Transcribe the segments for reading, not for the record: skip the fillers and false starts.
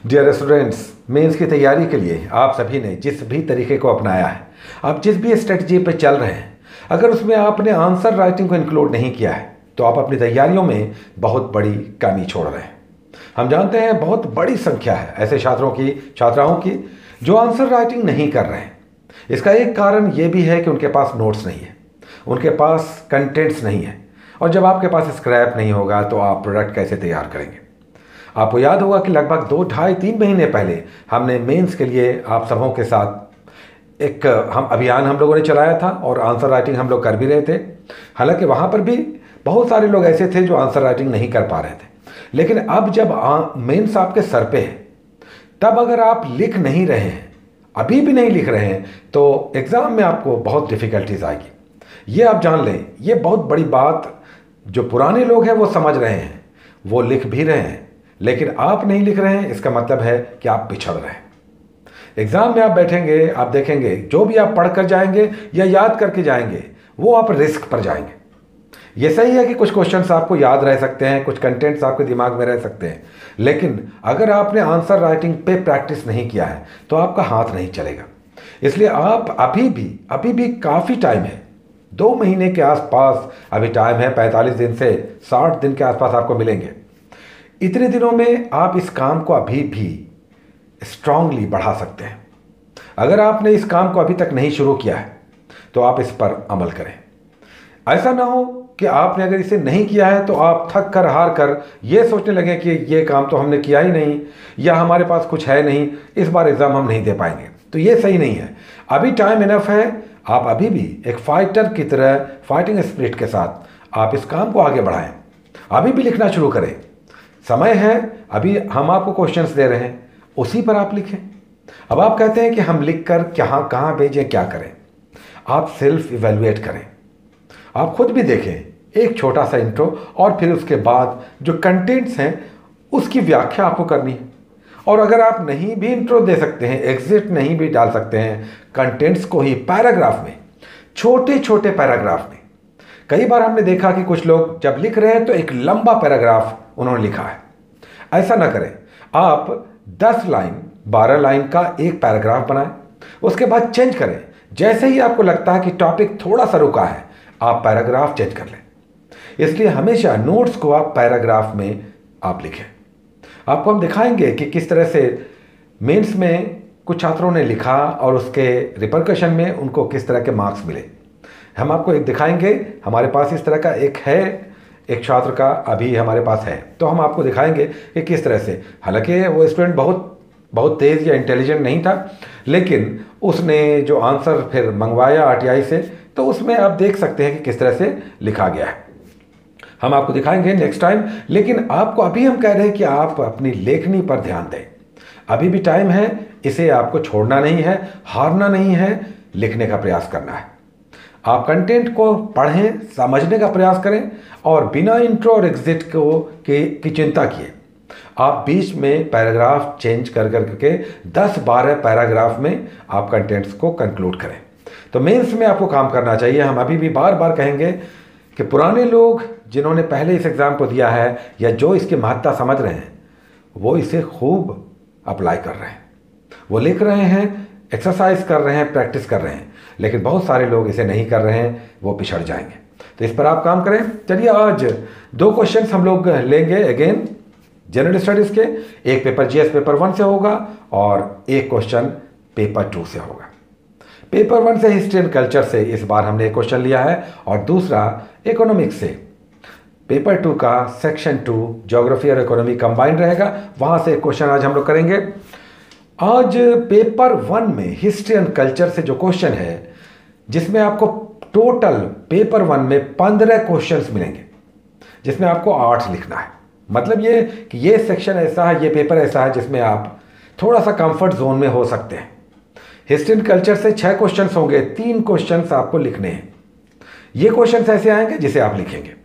Dear students, mains की तैयारी के लिए आप सभी ने जिस भी तरीके को अपनाया है, आप जिस भी स्ट्रेटजी पे चल रहे हैं, अगर उसमें आपने आंसर राइटिंग को इंक्लूड नहीं किया है तो आप अपनी तैयारियों में बहुत बड़ी कमी छोड़ रहे हैं। हम जानते हैं बहुत बड़ी संख्या है ऐसे छात्राओं की जो आंसर राइटिंग नहीं कर रहे हैं। इसका एक कारण ये भी है कि उनके पास नोट्स नहीं है, उनके पास कंटेंट्स नहीं है, और जब आपके पास स्क्रैप नहीं होगा तो आप प्रोडक्ट कैसे तैयार करेंगे। आपको याद होगा कि लगभग 2, 2.5, 3 महीने पहले हमने मेंस के लिए आप सबों के साथ एक अभियान हम लोगों ने चलाया था और आंसर राइटिंग हम लोग कर भी रहे थे। हालांकि वहाँ पर भी बहुत सारे लोग ऐसे थे जो आंसर राइटिंग नहीं कर पा रहे थे, लेकिन अब जब मेंस आपके सर पे है, तब अगर आप लिख नहीं रहे हैं, अभी भी नहीं लिख रहे हैं, तो एग्ज़ाम में आपको बहुत डिफ़िकल्टीज आएगी। ये आप जान लें, ये बहुत बड़ी बात। जो पुराने लोग हैं वो समझ रहे हैं, वो लिख भी रहे हैं, लेकिन आप नहीं लिख रहे हैं, इसका मतलब है कि आप पिछड़ रहे हैं। एग्ज़ाम में आप बैठेंगे, आप देखेंगे जो भी आप पढ़ कर जाएंगे या याद करके जाएंगे, वो आप रिस्क पर जाएंगे। ये सही है कि कुछ क्वेश्चंस आपको याद रह सकते हैं, कुछ कंटेंट्स आपके दिमाग में रह सकते हैं, लेकिन अगर आपने आंसर राइटिंग पे प्रैक्टिस नहीं किया है तो आपका हाथ नहीं चलेगा। इसलिए आप अभी भी काफ़ी टाइम है, 2 महीने के आसपास अभी टाइम है, 45 दिन से 60 दिन के आसपास आपको मिलेंगे। इतने दिनों में आप इस काम को अभी भी स्ट्रांगली बढ़ा सकते हैं। अगर आपने इस काम को अभी तक नहीं शुरू किया है तो आप इस पर अमल करें। ऐसा ना हो कि आपने अगर इसे नहीं किया है तो आप थक कर हार कर ये सोचने लगे कि ये काम तो हमने किया ही नहीं, या हमारे पास कुछ है नहीं, इस बार एग्ज़ाम हम नहीं दे पाएंगे। तो ये सही नहीं है। अभी टाइम इनफ है। आप अभी भी एक फाइटर की तरह फाइटिंग स्पिरिट के साथ आप इस काम को आगे बढ़ाएं। अभी भी लिखना शुरू करें, समय है। अभी हम आपको क्वेश्चंस दे रहे हैं, उसी पर आप लिखें। अब आप कहते हैं कि हम लिख कर कहाँ भेजें, क्या करें। आप सेल्फ इवेलुएट करें, आप खुद भी देखें। एक छोटा सा इंट्रो और फिर उसके बाद जो कंटेंट्स हैं उसकी व्याख्या आपको करनी है। और अगर आप नहीं भी इंट्रो दे सकते हैं, एग्जिट नहीं भी डाल सकते हैं, कंटेंट्स को ही पैराग्राफ में, छोटे छोटे पैराग्राफ में। कई बार हमने देखा कि कुछ लोग जब लिख रहे हैं तो एक लंबा पैराग्राफ उन्होंने लिखा है। ऐसा ना करें। आप 10 लाइन 12 लाइन का एक पैराग्राफ बनाएं, उसके बाद चेंज करें। जैसे ही आपको लगता है कि टॉपिक थोड़ा सा रुका है, आप पैराग्राफ चेंज कर लें। इसलिए हमेशा नोट्स को आप पैराग्राफ में आप लिखें। आपको हम दिखाएंगे कि किस तरह से मेंस में कुछ छात्रों ने लिखा और उसके रिपरकशन में उनको किस तरह के मार्क्स मिले। हम आपको एक दिखाएंगे। हमारे पास इस तरह का एक छात्र का अभी हमारे पास है, तो हम आपको दिखाएंगे कि किस तरह से, हालांकि वो स्टूडेंट बहुत तेज़ या इंटेलिजेंट नहीं था, लेकिन उसने जो आंसर फिर मंगवाया आरटीआई से, तो उसमें आप देख सकते हैं कि किस तरह से लिखा गया है। हम आपको दिखाएंगे नेक्स्ट टाइम, लेकिन आपको अभी हम कह रहे हैं कि आप अपनी लेखनी पर ध्यान दें। अभी भी टाइम है, इसे आपको छोड़ना नहीं है, हारना नहीं है, लिखने का प्रयास करना है। आप कंटेंट को पढ़ें, समझने का प्रयास करें और बिना इंट्रो और एग्जिट की चिंता किए आप बीच में पैराग्राफ चेंज कर करके 10-12 पैराग्राफ में आप कंटेंट्स को कंक्लूड करें। तो मेंस में आपको काम करना चाहिए। हम अभी भी बार बार कहेंगे कि पुराने लोग जिन्होंने पहले इस एग्ज़ाम को दिया है या जो इसकी महत्ता समझ रहे हैं, वो इसे खूब अप्लाई कर रहे हैं, वो लिख रहे हैं, एक्सरसाइज कर रहे हैं, प्रैक्टिस कर रहे हैं, लेकिन बहुत सारे लोग इसे नहीं कर रहे हैं, वो पिछड़ जाएंगे। तो इस पर आप काम करें। चलिए, आज 2 क्वेश्चंस हम लोग लेंगे अगेन जनरल स्टडीज़ के। एक पेपर जीएस पेपर 1 से होगा और एक क्वेश्चन पेपर 2 से होगा। पेपर 1 से हिस्ट्री एंड कल्चर से इस बार हमने एक क्वेश्चन लिया है और दूसरा इकोनॉमिक्स से। पेपर 2 का सेक्शन 2 ज्योग्राफी और इकोनॉमी कंबाइंड रहेगा, वहाँ से एक क्वेश्चन आज हम लोग करेंगे। आज पेपर 1 में हिस्ट्री एंड कल्चर से जो क्वेश्चन है, जिसमें आपको टोटल पेपर 1 में 15 क्वेश्चंस मिलेंगे, जिसमें आपको 8 लिखना है। मतलब ये कि ये सेक्शन ऐसा है, ये पेपर ऐसा है जिसमें आप थोड़ा सा कंफर्ट जोन में हो सकते हैं। हिस्ट्री एंड कल्चर से 6 क्वेश्चंस होंगे, 3 क्वेश्चंस आपको लिखने हैं। ये क्वेश्चंस ऐसे आएंगे जिसे आप लिखेंगे,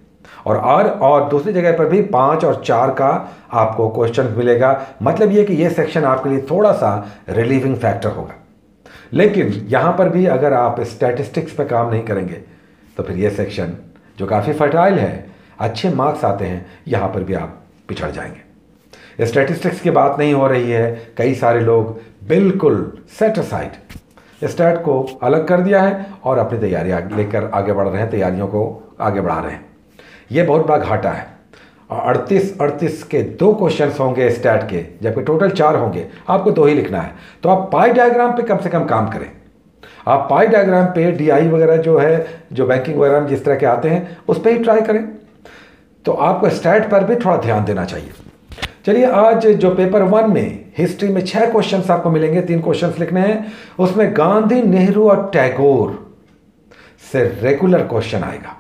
और दूसरी जगह पर भी 5 और 4 का आपको क्वेश्चन मिलेगा। मतलब ये कि ये सेक्शन आपके लिए थोड़ा सा रिलीविंग फैक्टर होगा। लेकिन यहाँ पर भी अगर आप स्टैटिस्टिक्स पे काम नहीं करेंगे तो फिर ये सेक्शन जो काफ़ी फर्टाइल है, अच्छे मार्क्स आते हैं, यहाँ पर भी आप पिछड़ जाएंगे। स्टैटिस्टिक्स की बात नहीं हो रही है, कई सारे लोग बिल्कुल सेट असाइड स्टैट को अलग कर दिया है और अपनी तैयारी लेकर आगे बढ़ रहे हैं, तैयारियों को आगे बढ़ा रहे हैं। ये बहुत बड़ा घाटा है। 38 के 2 क्वेश्चंस होंगे स्टैट के, जबकि टोटल 4 होंगे, आपको 2 ही लिखना है। तो आप पाई डायग्राम पे कम से कम काम करें। आप पाई डायग्राम पे डीआई वगैरह जो है, जो बैंकिंग वगैरह में जिस तरह के आते हैं, उस पर ही ट्राई करें। तो आपको स्टैट पर भी थोड़ा ध्यान देना चाहिए। चलिए, आज जो पेपर 1 में हिस्ट्री में 6 क्वेश्चंस आपको मिलेंगे, 3 क्वेश्चंस लिखने हैं। उसमें गांधी, नेहरू और टैगोर से रेगुलर क्वेश्चन आएगा।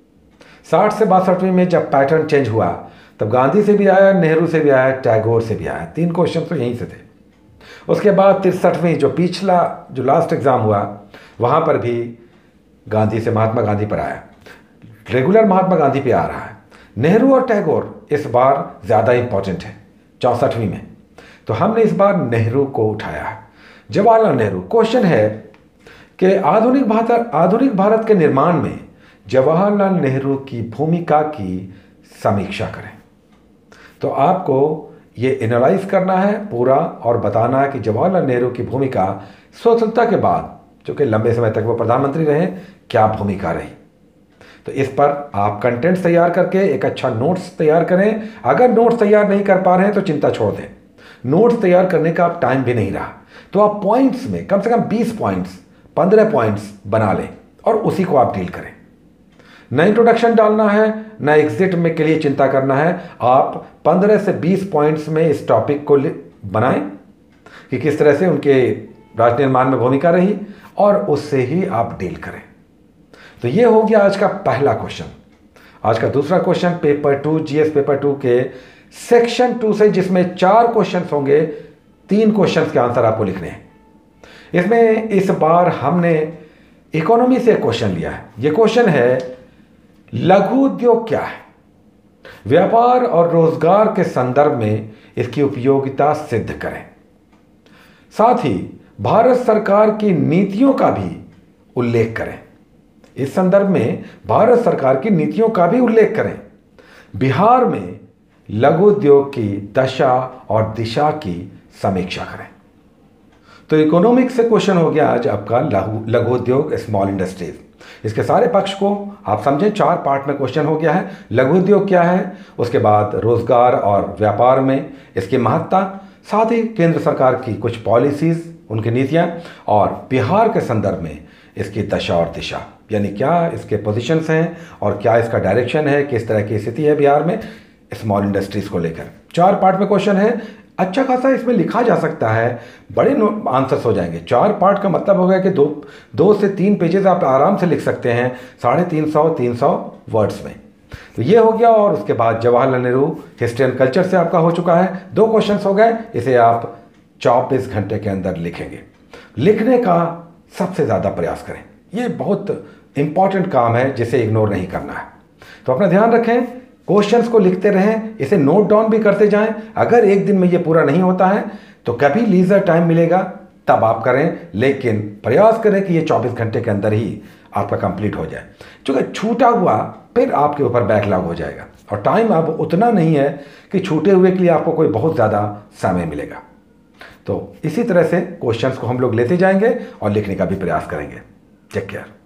60 से 62वीं में जब पैटर्न चेंज हुआ, तब गांधी से भी आया, नेहरू से भी आया, टैगोर से भी आया। 3 क्वेश्चन तो यहीं से थे। उसके बाद 63वीं जो पिछला जो लास्ट एग्जाम हुआ, वहां पर भी गांधी से महात्मा गांधी पर आया, रेगुलर महात्मा गांधी पे आ रहा है। नेहरू और टैगोर इस बार ज़्यादा इंपॉर्टेंट है 64वीं में, तो हमने इस बार नेहरू को उठाया है। जवाहरलाल नेहरू। क्वेश्चन है कि आधुनिक भारत के निर्माण में जवाहरलाल नेहरू की भूमिका की समीक्षा करें। तो आपको ये एनालाइज करना है पूरा और बताना है कि जवाहरलाल नेहरू की भूमिका स्वतंत्रता के बाद, जो कि लंबे समय तक वो प्रधानमंत्री रहे, क्या भूमिका रही। तो इस पर आप कंटेंट्स तैयार करके एक अच्छा नोट्स तैयार करें। अगर नोट्स तैयार नहीं कर पा रहे हैं तो चिंता छोड़ दें, नोट्स तैयार करने का आप टाइम भी नहीं रहा, तो आप पॉइंट्स में कम से कम 20 पॉइंट्स, 15 पॉइंट्स बना लें और उसी को आप डील करें। न इंट्रोडक्शन डालना है, न एग्जिट में के लिए चिंता करना है। आप 15 से 20 पॉइंट्स में इस टॉपिक को बनाएं कि किस तरह से उनके राष्ट्र निर्माण में भूमिका रही, और उससे ही आप डील करें। तो ये हो गया आज का पहला क्वेश्चन। आज का दूसरा क्वेश्चन पेपर 2, जीएस पेपर 2 के सेक्शन 2 से, जिसमें 4 क्वेश्चन होंगे, 3 क्वेश्चन के आंसर आपको लिखने हैं। इसमें इस बार हमने इकोनॉमी से क्वेश्चन लिया है। ये क्वेश्चन है, लघु उद्योग क्या है? व्यापार और रोजगार के संदर्भ में इसकी उपयोगिता सिद्ध करें। साथ ही भारत सरकार की नीतियों का भी उल्लेख करें। इस संदर्भ में भारत सरकार की नीतियों का भी उल्लेख करें। बिहार में लघु उद्योग की दशा और दिशा की समीक्षा करें। तो इकोनॉमिक्स से क्वेश्चन हो गया आज आपका लघु उद्योग, स्मॉल इंडस्ट्रीज। इसके सारे पक्ष को आप समझें, 4 पार्ट में क्वेश्चन हो गया है। लघु उद्योग क्या है, उसके बाद रोजगार और व्यापार में इसकी महत्ता, साथ ही केंद्र सरकार की कुछ पॉलिसीज, उनकी नीतियां, और बिहार के संदर्भ में इसकी दशा और दिशा, यानी क्या इसके पोजीशंस हैं और क्या इसका डायरेक्शन है, किस तरह की स्थिति है बिहार में स्मॉल इंडस्ट्रीज को लेकर। 4 पार्ट में क्वेश्चन है। अच्छा खासा इसमें लिखा जा सकता है, बड़े आंसर्स हो जाएंगे। 4 पार्ट का मतलब होगा कि 2 से 3 पेजेस आप आराम से लिख सकते हैं 350 वर्ड्स में। तो ये हो गया। और उसके बाद Jawaharlal Nehru history and culture से आपका हो चुका है। 2 क्वेश्चन हो गए। इसे आप 24 घंटे के अंदर लिखेंगे। लिखने का सबसे ज़्यादा प्रयास करें, ये बहुत इंपॉर्टेंट काम है जिसे इग्नोर नहीं करना है। तो अपना ध्यान रखें, क्वेश्चंस को लिखते रहें, इसे नोट डाउन भी करते जाएं। अगर एक दिन में ये पूरा नहीं होता है तो कभी लीजर टाइम मिलेगा तब आप करें, लेकिन प्रयास करें कि ये 24 घंटे के अंदर ही आपका कंप्लीट हो जाए। क्योंकि छूटा हुआ फिर आपके ऊपर बैकलॉग हो जाएगा और टाइम अब उतना नहीं है कि छूटे हुए के लिए आपको कोई बहुत ज़्यादा समय मिलेगा। तो इसी तरह से क्वेश्चंस को हम लोग लेते जाएंगे और लिखने का भी प्रयास करेंगे। Take care.